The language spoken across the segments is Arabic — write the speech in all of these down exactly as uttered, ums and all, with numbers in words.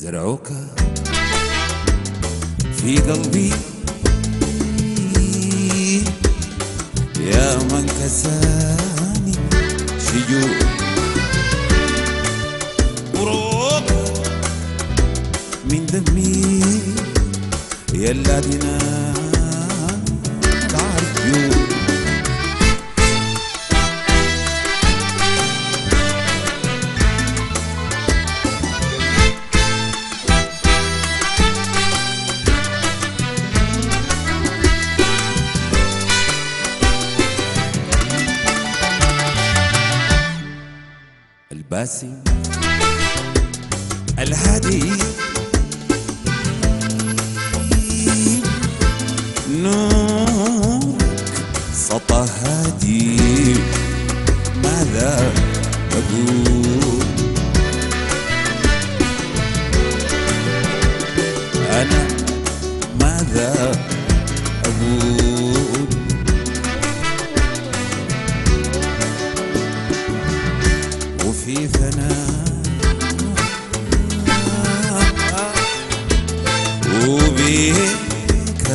زرعوك في قلبي يا من كساني شجون وروق من دمي يا الذين تعرفون الباسم الهادي نورك سطى هادي ماذا أقول أنا ماذا أقول وفي ثناء وبيك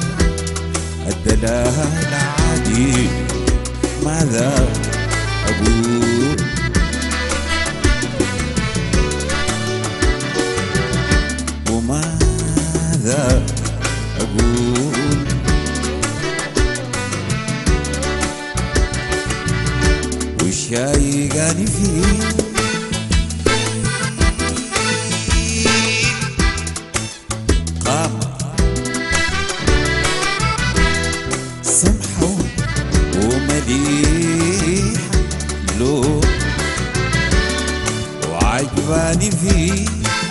الدلال عادي ماذا أقول وماذا أقول وشايقاني فيه سمحة ومليحة له وعجباني فيه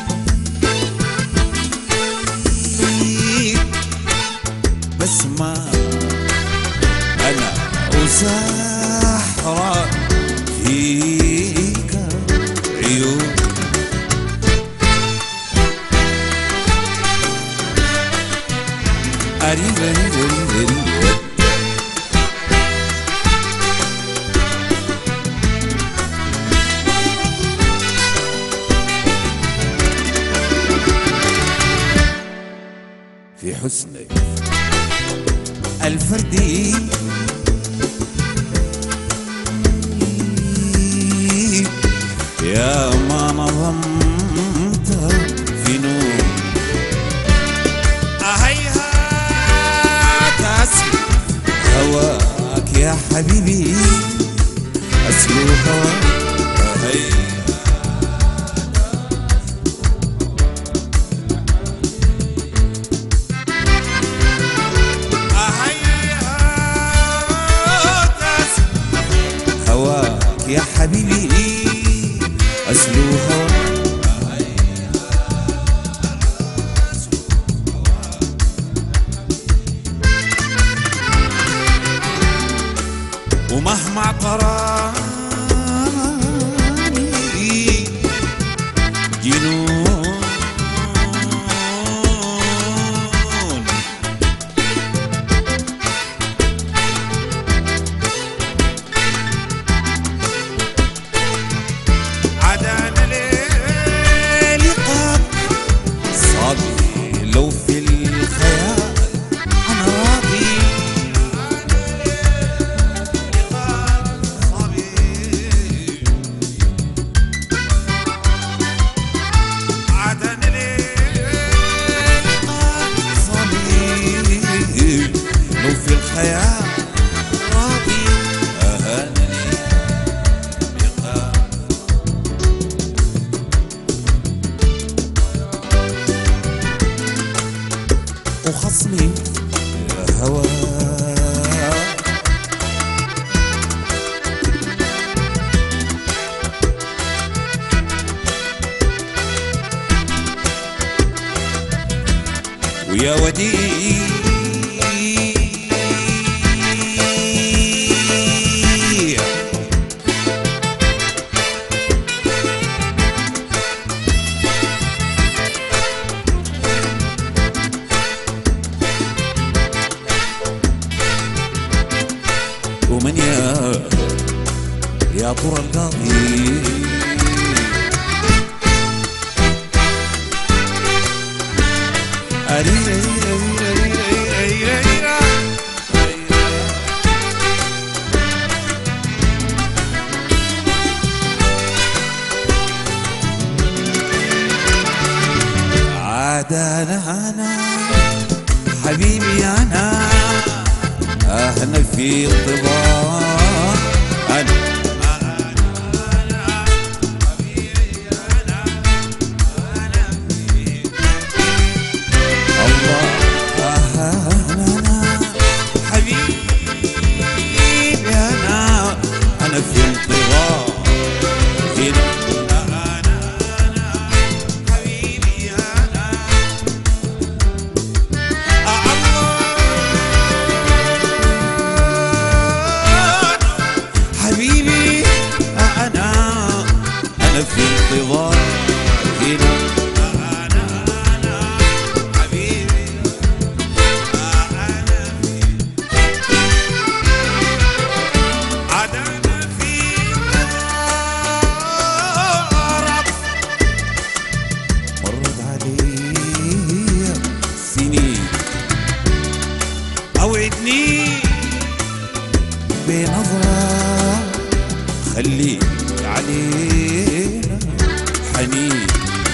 بس ما أنا وسحرة فيك عيون أريد أريد في حسنك الفردي يا ما نظمت في نور أهيهات أسلو هواك يا حبيبي أسلو هواك أهيهات يا حبيبي أسلوها ومهما قراني جنون لو في الخيال أنا راضي عدن صبي لو في الخيال راضي أهانني لقاء وخصمي يا هوا ويا وديع ومن يا يا طر القاضي عاد انا انا حبيبي انا انا في انتظار انا في انتظار هنا أنا أنا حبيبي أنا حبيبي أنا أنا في انتظار هنا أوعدني بنظرة خليك علينا حنين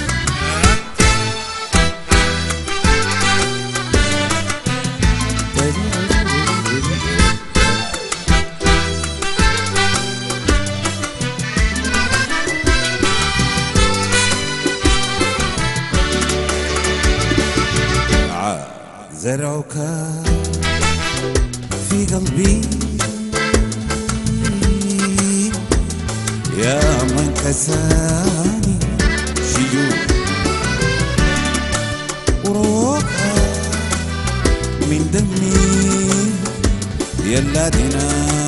زرعك في قلبي يا من كساني شجون وروحها من دمي يا الذين